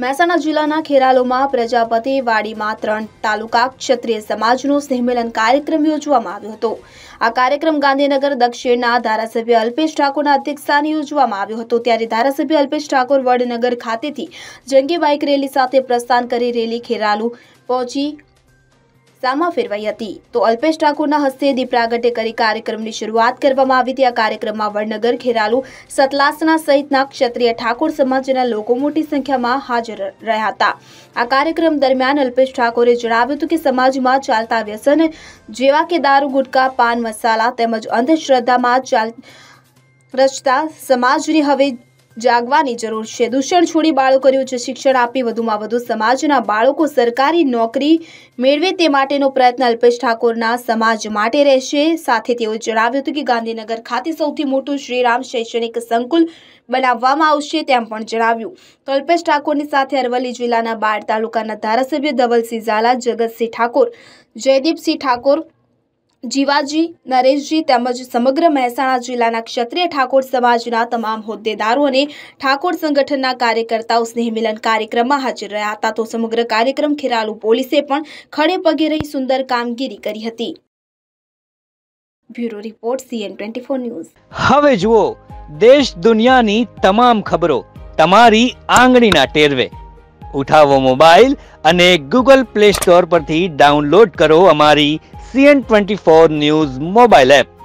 મહેસાણા જિલ્લાના ખેરાલુમાં પ્રજાપતિ વાડીમાં 3 તાલુકા ક્ષત્રિય સમાજનો સ્નેહમિલન કાર્યક્રમ યોજવામાં આવ્યો હતો। આ કાર્યક્રમ ગાંધીનગર દક્ષિણના ધારાસભ્ય અલ્પેશ ઠાકોરના અધ્યક્ષસ્થાને યોજવામાં આવ્યો હતો। ત્યારે ધારાસભ્ય અલ્પેશ ઠાકોર વડનગર ખાતેથી જંગી બાઇક રેલી સાથે પ્રસ્થાન કરી રેલી ખેરાલુ પહોંચી સામા ફેરવાઈ હતી। તો અલ્પેશ ઠાકોરના હસ્તે દીપ પ્રાગટ્ય કરી કાર્યક્રમની શરૂઆત કરવામાં આવી હતી। આ કાર્યક્રમમાં વડનગર, ખેરાલુ, સતલાસણા સહિતના ક્ષત્રિય ઠાકોર સમાજના લોકો મોટી સંખ્યામાં હાજર રહ્યા હતા। આ કાર્યક્રમ દરમિયાન અલ્પેશ ઠાકોરે જણાવ્યું હતું કે સમાજમાં ચાલતા વ્યસન જેવા કે દારૂ, ગુટકા, પાન મસાલા તેમજ અંધશ્રદ્ધામાં રચતા સમાજની હવે જાગવાની જરૂર છે। દૂષણ છોડી બાળકોને ઉચ્ચ શિક્ષણ આપી વધુમાં વધુ સમાજના બાળકો સરકારી નોકરી મેળવે તે માટેનો પ્રયત્ન અલ્પેશ ઠાકોરના સમાજ માટે રહેશે। સાથે તેઓએ જણાવ્યું હતું કે ગાંધીનગર ખાતે સૌથી મોટું શ્રીરામ શૈક્ષણિક સંકુલ બનાવવામાં આવશે તેમ પણ જણાવ્યું। તો અલ્પેશ ઠાકોરની સાથે અરવલ્લી જિલ્લાના બાળ તાલુકાના ધારાસભ્ય ધવલસિંહ ઝાલા, જગતસિંહ ઠાકોર, જયદીપસિંહ ઠાકોર, જીવાજી, નરેશજી તેમજ સમગ્ર મહેસાણા જિલ્લાના ક્ષત્રિય ઠાકોર સમાજના તમામ હોદ્દેદારો અને ઠાકોર સંગઠનના કાર્યકર્તાઓ સ્નેહમિલન કાર્યક્રમમાં હાજર રહ્યા હતા। તો સમગ્ર કાર્યક્રમ ખેરાલુ પોલીસે પણ ખડે પગે રહી સુંદર કામગીરી કરી હતી। Bureau report CN24 news. હવે જુઓ દેશ દુનિયાની તમામ ખબરો તમારી આંગળીના ટેરવે। ઉઠાવો મોબાઈલ અને Google Play Store પરથી ડાઉનલોડ કરો અમારી CN24 ન્યૂઝ મોબાઈલ એપ।